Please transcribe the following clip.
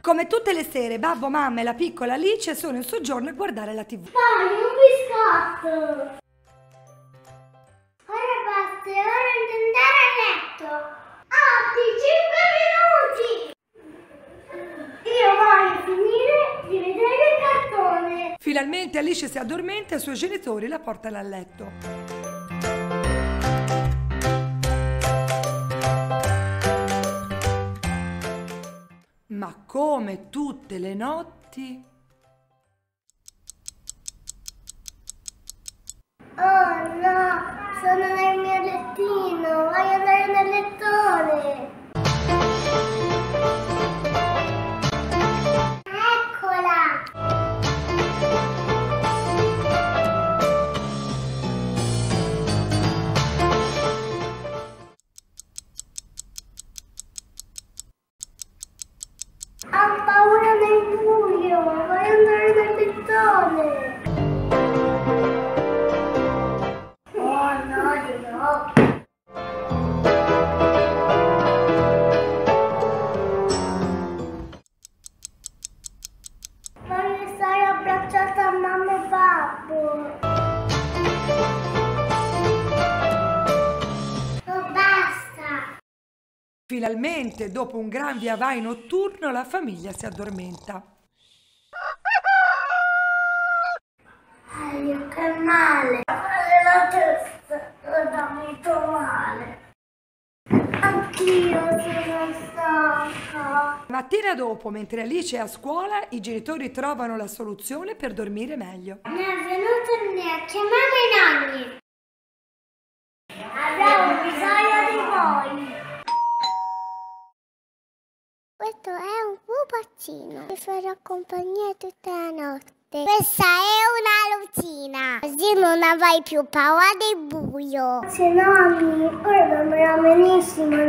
Come tutte le sere, babbo, mamma e la piccola Alice sono in soggiorno a guardare la TV. Dai, un biscotto! Ora basta, è ora di andare a letto! Atti, 5 minuti! Io voglio finire di vedere il cartone! Finalmente Alice si addormenta e i suoi genitori la portano a letto. Ma come tutte le notti... Oh no, sono nel mio lettino, voglio andare nel lettone. Eccola! Ho paura del buio, voglio andare nel lettone. Voglio stare abbracciata a mamma e babbo. Oh, basta! Finalmente, dopo un gran via vai notturno, la famiglia si addormenta. Aio, che male! La testa, ho molto male. Anch'io sono stanca. Mattina dopo, mentre Alice è a scuola, i genitori trovano la soluzione per dormire meglio. Ne è venuto a chiamare i nonni. Abbiamo bisogno di voi. Questo è un pupazzino. Ti farà compagnia tutta la notte. Questa è una lucina. Così non avrai più paura del buio. Se nonni, ora dormirà benissimo